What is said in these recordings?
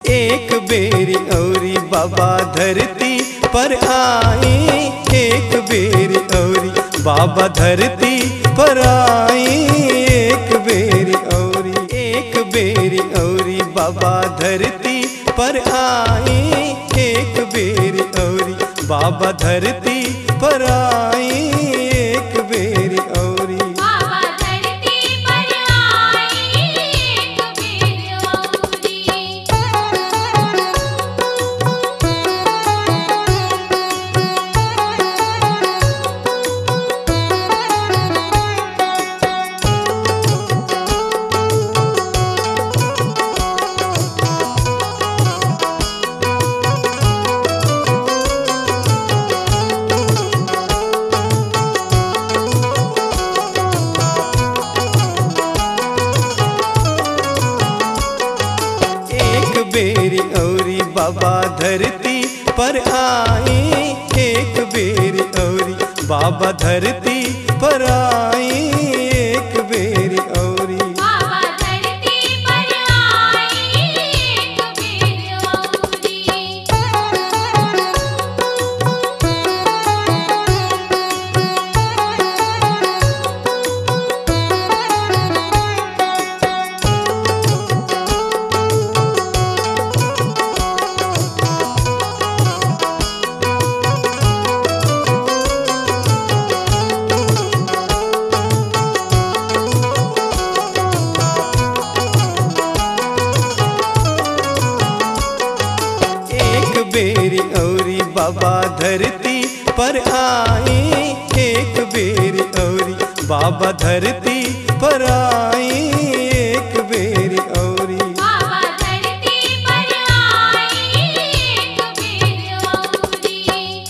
एक बेरी औरी बाबा धरती पर आए, एक बेरी औरी बाबा धरती पर आए, एक बेरी औरी, एक बेरी औरी बाबा धरती पर आए, एक बेरी औरी बाबा धरती पर आए, एक बेरी औरी बाबा धरती पर आए, एक बेर औरी। एक बेरी औरी बाबा धरती पर आए, एक बेरी औरी बाबा धरती पर आए, एक बेरी औरी बाबा धरती पर आए, एक बेर औरी। एक बेरी औरी बाबा धरती पर आए, एक बेरी औरी बाबा धरती पर आए, एक बेरी औरी बाबा धरती पर आए, एक बेर औरी।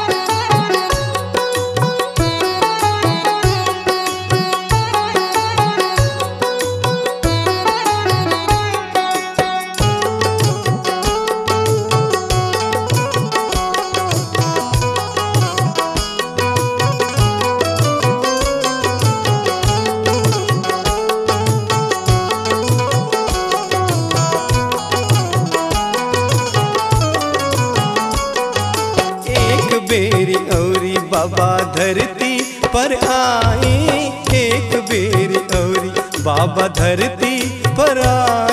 एक बेरी औरी बाबा धरती पर आए, एक बेरी औरी बाबा धरती पर आए,